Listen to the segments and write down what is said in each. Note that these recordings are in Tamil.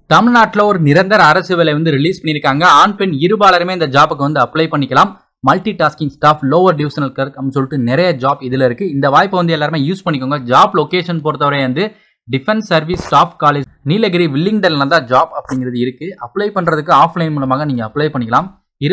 தமிழ்நாட்டுல ஒரு நிரந்தர அரசு வேலை வந்து ரிலீஸ் பண்ணிருக்காங்க. ஆண் பெண் இருபாலருமே இந்த ஜாபுக்கு வந்து அப்ளை பண்ணிக்கலாம். Multi tasking staff, lower divisional clerk அப்படின்னு சொல்லிட்டு நிறைய ஜாப் இதுல இருக்கு. இந்த வாய்ப்பை வந்து எல்லாருமே யூஸ் பண்ணிக்கோங்க. ஜாப் லொகேஷன் பொறுத்தவரை வந்து defence service staff college Nilgiri வில்லிங்டன்ல தான் ஜாப் அப்படிங்கிறது இருக்கு. அப்ளை பண்றதுக்கு ஆஃப்லைன் மூலமாக நீங்க அப்ளை பண்ணிக்கலாம்.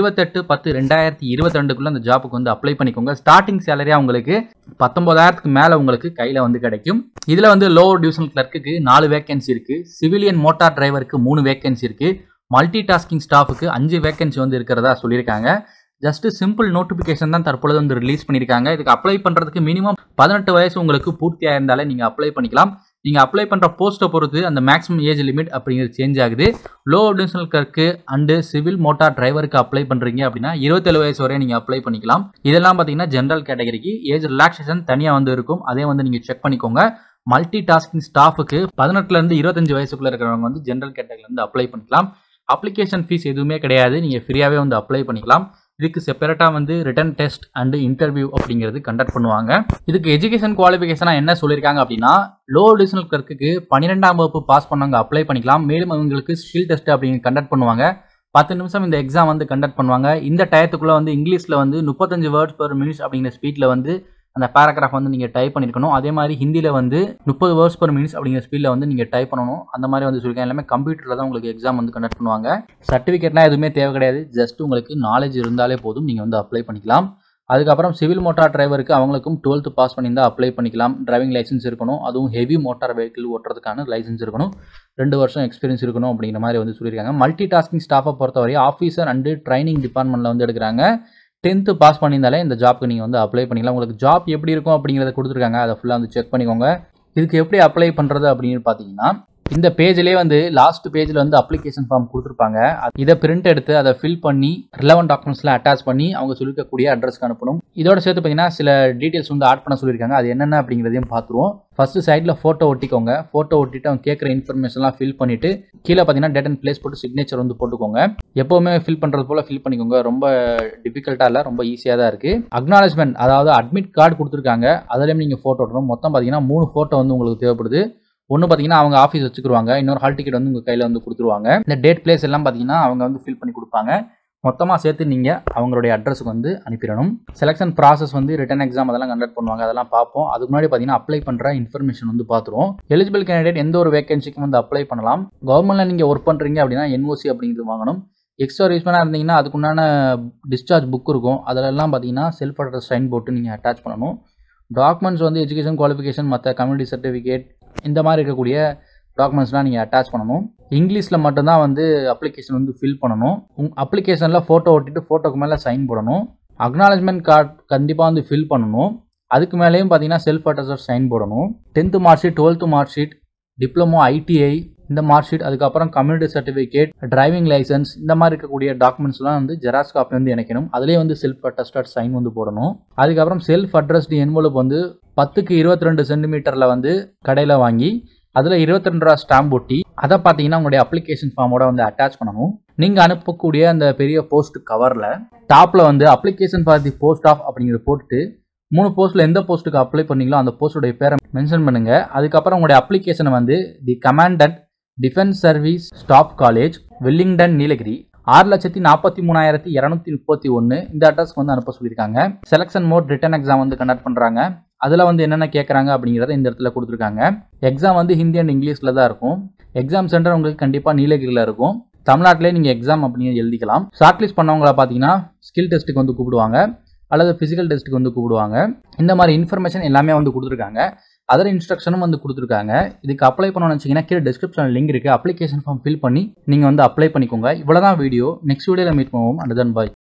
28/10/2022 அந்த ஜாப்புக்கு வந்து அப்ளை பண்ணிக்கோங்க. ஸ்டார்டிங் சேலரியா உங்களுக்கு 19,000க்கு மேல உங்களுக்கு கையில வந்து கிடைக்கும். இதுல வந்து லோவர் டிவிஷனல் கிளர்க்கு 4 வேகன்சி இருக்கு. சிவிலியன் மோட்டார் டிரைவருக்கு 3 வேகன்சி இருக்கு. மல்டி டாஸ்கிங் ஸ்டாஃபுக்கு 5 வேகன்சி வந்து இருக்கிறதா சொல்லியிருக்காங்க. ஜஸ்ட் சிம்பிள் நோட்டிபிகேஷன் தான் தற்பொழுது வந்து ரிலீஸ் பண்ணியிருக்காங்க. இதுக்கு அப்ளை பண்றதுக்கு மினிமம் 18 வயசு உங்களுக்கு பூர்த்தியாக இருந்தாலே நீங்க அப்ளை பண்ணிக்கலாம். நீங்க அப்ளை பண்ற போஸ்ட்டை பொறுத்து அந்த மேக்ஸிமம் ஏஜ் லிமிட் அப்படிங்கிறது சேஞ்ச் ஆகுது. லோ டிவிஷனல் கிளர்க்கு அண்ட் சிவில் மோட்டார் டிரைவருக்கு அப்ளை பண்றீங்க அப்படின்னா 27 வயசு வரை நீங்க அப்ளை பண்ணிக்கலாம். இதெல்லாம் பாத்தீங்கன்னா ஜெனரல் கேட்டகரிக்கு ஏஜ் ரிலாக்ஸேஷன் தனியா வந்து இருக்கும். அதே வந்து நீங்க செக் பண்ணிக்கோங்க. மல்டி டாஸ்கிங் ஸ்டாஃபுக்கு 18ல இருந்து 25 வயசுக்குள்ள இருக்கிறவங்க வந்து ஜெனரல் கேட்டகரியில இருந்து அப்ளை பண்ணிக்கலாம். அப்ளிகேஷன் ஃபீஸ் எதுவுமே கிடையாது. நீங்க ஃப்ரீயாவே வந்து அப்ளை பண்ணிக்கலாம். இதுக்கு செப்பரேட்டா வந்து ரிட்டன் டெஸ்ட் அண்ட் இன்டர்வியூ அப்படிங்கிறது கண்டக்ட் பண்ணுவாங்க. இதுக்கு எஜுகேஷன் குவாலிஃபிகேஷனா என்ன சொல்லியிருக்காங்க அப்படின்னா, லோ டிவிஷனல் கிளர்க்கு 12ஆம் வகுப்பு பாஸ் பண்ணவங்க அப்ளை பண்ணிக்கலாம். மேலும் அவங்களுக்கு ஸ்கில் டெஸ்ட் அப்படிங்க கண்டக்ட் பண்ணுவாங்க. 10 நிமிஷம் இந்த எக்ஸாம் வந்து கண்டக்ட் பண்ணுவாங்க. இந்த டயத்துக்குள்ள வந்து இங்கிலீஷ்ல வந்து 35 வேர்ட்ஸ் பெர் மினிட் அப்படிங்கிற ஸ்பீட்ல வந்து அந்த பேராகிராஃப் வந்து நீங்க டைப் பண்ணிருக்கணும். அதே மாதிரி ஹிந்தியில வந்து 30 வேர்ட்ஸ் பெர் மினிட் அப்படிங்கிற ஸ்பீட்ல வந்து நீங்க டைப் பண்ணணும். அந்த மாதிரி வந்து சொல்லிருக்காங்க. எல்லாமே கம்ப்யூட்டர்ல தான் உங்களுக்கு எக்ஸாம் வந்து கண்டக்ட் பண்ணுவாங்க. சர்டிஃபிகேட்லாம் எதுவுமே தேவை கிடையாது. ஜஸ்ட் உங்களுக்கு நாலேஜ் இருந்தாலே போதும், நீங்க வந்து அப்ளை பண்ணிக்கலாம். அதுக்கப்புறம் சிவில் மோட்டார் டிரைவருக்கு அவங்களுக்கும் 12th பாஸ் பண்ணியிருந்தா அப்ளை பண்ணிக்கலாம். டிரைவிங் லைசன்ஸ் இருக்கணும். அதுவும் ஹெவி மோட்டார் வெஹிக்கிள் ஓட்டுறதுக்கான லைசன்ஸ் இருக்கணும். 2 வருஷம் எக்ஸ்பீரியன்ஸ் இருக்கணும் அப்படிங்கிற மாதிரி வந்து சொல்லியிருக்காங்க. மல்டி டாஸ்கிங் ஸ்டாஃபை பொறுத்தவரை ஆஃபீஸர் அண்ட் ட்ரைனிங் டிபார்ட்மெண்ட்ல வந்து எடுக்கிறாங்க. 10th பாஸ் பண்ணியிருந்தாலே இந்த ஜாப்க்கு நீங்கள் வந்து அப்ளை பண்ணிக்கலாம். உங்களுக்கு ஜாப் எப்படி இருக்கும் அப்படிங்கிறத கொடுத்துருக்காங்க. அதை ஃபுல்லாக வந்து செக் பண்ணிக்கோங்க. இதுக்கு எப்படி அப்ளை பண்ணுறது அப்படின்னு பார்த்தீங்கன்னா, இந்த பேஜ்லேயே வந்து லாஸ்ட் பேஜில் வந்து அப்ளிகேஷன் ஃபார்ம் கொடுத்துருப்பாங்க. இதை பிரிண்ட் எடுத்து அதை ஃபில் பண்ணி ரிலவெண்ட் டாக்குமெண்ட்ஸ்லாம் அட்டாச் பண்ணி அவங்க சொல்லிக்கக்கூடிய அட்ரஸ்க்கு அனுப்பணும். இதோட சேர்த்து பார்த்தீங்கன்னா சில டீட்டெயில்ஸ் வந்து ஆட் பண்ண சொல்லியிருக்காங்க. அது என்னென்ன அப்படிங்கிறதையும் பார்த்துருவோம். ஃபர்ஸ்ட் சைடில் ஃபோட்டோ ஒட்டிக்கோங்க. ஃபோட்டோ ஒட்டிட்டு அவங்க கேட்குற இன்ஃபர்மேஷன்லாம் ஃபில் பண்ணிட்டு கீழே பார்த்தீங்கன்னா டேட் அண்ட் பிளேஸ் போட்டு சிக்னேச்சர் வந்து போட்டுக்கோங்க. எப்போவுமே ஃபில் பண்ணுறது போல் ஃபில் பண்ணிக்கோங்க. ரொம்ப டிஃபிகல்ட்டாக இல்லை, ரொம்ப ஈஸியாக தான் இருக்குது. அக்னாலஜ்மெண்ட், அதாவது அட்மிட் கார்டு கொடுத்துருக்காங்க. அதிலையும் நீங்கள் ஃபோட்டோ ஓட்டணும். மொத்தம் பார்த்தீங்கன்னா 3 ஃபோட்டோ வந்து உங்களுக்கு தேவைப்படுது. ஒன்று பார்த்தீங்கன்னா அவங்க ஆஃபீஸ் வச்சுக்குருவாங்க. இன்னொரு ஹால் டிக்கெட் வந்து உங்கள் கையில் வந்து கொடுத்துருவாங்க. இந்த டேட் பிளேஸ் எல்லாம் பார்த்தீங்கன்னா அவங்க வந்து ஃபில் பண்ணி கொடுப்பாங்க. மொத்தமாக சேர்த்து நீங்கள் அவங்களுடைய அட்ரஸுக்கு வந்து அனுப்பிடணும். செலெக்ஷன் ப்ராசஸ் வந்து ரிட்டன் எக்ஸாம் அதெல்லாம் கண்டக்ட் பண்ணுவாங்க. அதெல்லாம் பார்ப்போம். அதுக்கு முன்னாடி பார்த்தீங்கன்னா அப்ளை பண்ணுற இன்ஃபர்மேஷன் வந்து பார்த்துருவோம். எலிஜிபிள் கேண்டிடேட் எந்த ஒரு வேகன்சிக்கும் வந்து அப்ளை பண்ணலாம். கவர்மெண்ட்டில் நீங்கள் ஒர்க் பண்ணுறீங்க அப்படின்னா NOC அப்படிங்கிறது வாங்கணும். எக்ஸ்ட்ரா ரீஸ்மனாக இருந்தீங்கன்னா அதுக்குண்டான டிஸ்சார்ஜ் புக் இருக்கும். அதிலெல்லாம் பார்த்தீங்கன்னா செல்ஃப் அட்ரஸ் சைன் போட்டு நீங்கள் அட்டாச் பண்ணணும். டாக்குமெண்ட்ஸ் வந்து எஜுகேஷன் குவாலிஃபிகேஷன், மற்ற கம்யூனிட்டி சர்டிஃபிகேட், இந்த மாதிரி இருக்கக்கூடிய டாக்குமெண்ட்ஸ்லாம் நீங்கள் அட்டாச் பண்ணணும். இங்கிலீஷில் மட்டும்தான் வந்து அப்ளிகேஷன் வந்து ஃபில் பண்ணணும். அப்ளிகேஷனில் ஃபோட்டோ ஒட்டிட்டு ஃபோட்டோக்கு மேலே சைன் போடணும். அக்னாலஜ்மெண்ட் கார்டு கண்டிப்பாக வந்து ஃபில் பண்ணணும். அதுக்கு மேலேயும் பார்த்தீங்கன்னா செல்ஃப் அட்டஸ்டட் சைன் போடணும். 10th mark sheet, 12th mark sheet, diploma, ITI இந்த மார்க் ஷீட், அதுக்கப்புறம் கம்யூனிட்டி சர்டிஃபிகேட், டிரைவிங் லைசன்ஸ், இந்த மாதிரி இருக்கக்கூடிய டாக்குமெண்ட்ஸ்லாம் வந்து ஜெராக்ஸ் காப்பி வந்து இணைக்கணும். அதுலேயே வந்து செல்ஃப் அட்டஸ்டட் சைன் வந்து போடணும். அதுக்கப்புறம் செல்ஃப் அட்ரஸ்டு என்வலப் வந்து 10க்கு 22 சென்டிமீட்டரில் வந்து கடையில் வாங்கி அதில் 22 ரூபா ஸ்டாம்ப் ஒட்டி அதை பார்த்தீங்கன்னா உங்களுடைய அப்ளிகேஷன் ஃபார்மோட வந்து அட்டாச் பண்ணணும். நீங்கள் அனுப்பக்கூடிய அந்த பெரிய போஸ்ட் கவரில் டாப்பில் வந்து application for the post of அப்படிங்கிறத போட்டுட்டு 3 போஸ்ட்டில் எந்த போஸ்ட்டுக்கு அப்ளை பண்ணீங்களோ அந்த போஸ்ட்டுடைய பேரை மென்ஷன் பண்ணுங்க. அதுக்கப்புறம் உங்களுடைய அப்ளிகேஷனை வந்து the commandant defence service staff college Wellington Nilgiri 6,43,231 இந்த அட்ரஸ்க்கு வந்து அனுப்ப சொல்லியிருக்காங்க. செலக்ஷன் மோட் ரிட்டன் எக்ஸாம் வந்து கண்டக்ட் பண்ணுறாங்க. அதில் வந்து என்னென்ன கேட்குறாங்க அப்படிங்கிறத இந்த இடத்துல கொடுத்துருக்காங்க. எக்ஸாம் வந்து ஹிந்தி அண்ட் இங்கிலீஷில் தான் இருக்கும். எக்ஸாம் சென்டர் உங்களுக்கு கண்டிப்பாக நீலகிரியில் இருக்கும். தமிழ்நாட்டிலே நீங்கள் எக்ஸாம் அப்படின்னு எழுதிக்கலாம். ஷார்ட் லிஸ்ட் பண்ணவங்கள பார்த்தீங்கன்னா ஸ்கில் டெஸ்ட்டுக்கு வந்து கூப்பிடுவாங்க அல்லது ஃபிசிக்கல் டெஸ்ட்டுக்கு வந்து கூப்பிடுவாங்க. இந்த மாதிரி இன்ஃபர்மேஷன் எல்லாமே வந்து கொடுத்துருக்காங்க. அதர் இன்ஸ்ட்ரக்ஷனும் வந்து கொடுத்துருக்காங்க. இதுக்கு அப்ளை பண்ணணும்னு வச்சிங்கன்னா கீழே டிஸ்கிரிப்ஷனில் லிங்க் இருக்குது. அப்ளிகேஷன் ஃபார்ம் ஃபில் பண்ணி நீங்கள் வந்து அப்ளை பண்ணிக்கோங்க. இவ்வளோ தான் வீடியோ. நெக்ஸ்ட் வீடியோவில் மீட் பண்ணுவோம். And then bye.